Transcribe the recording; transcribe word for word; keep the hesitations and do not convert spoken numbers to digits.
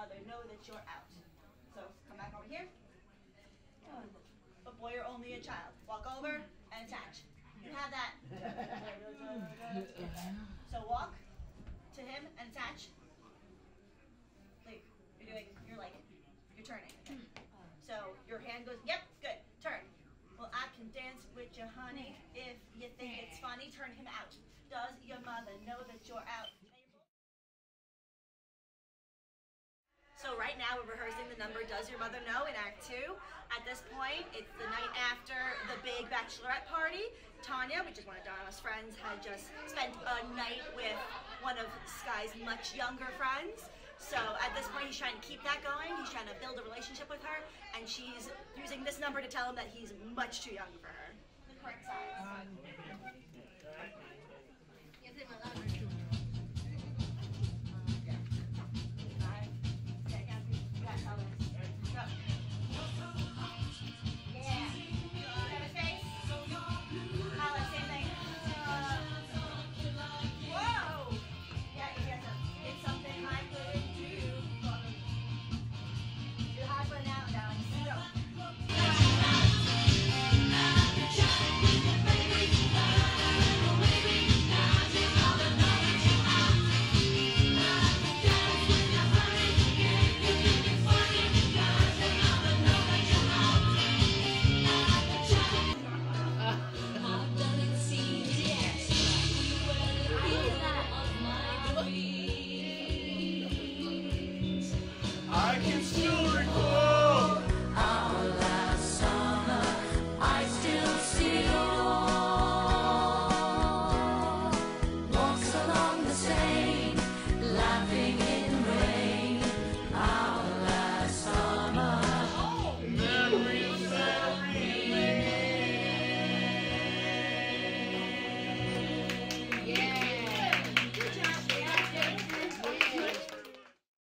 mother know that you're out. So come back over here. But boy, you're only a child. Walk over and attach. You have that. So walk to him and attach. Like you're doing, you're like, you're turning. Okay. So your hand goes, yep, good, turn. Well, I can dance with you, honey, if you think it's funny. Turn him out. Does your mother know that you're out? So right now we're rehearsing the number Does Your Mother Know in Act Two. At this point, it's the night after the big bachelorette party. Tanya, which is one of Donna's friends, had just spent a night with one of Sky's much younger friends. So at this point, he's trying to keep that going. He's trying to build a relationship with her, and she's using this number to tell him that he's much too young for her. The correct size. Um,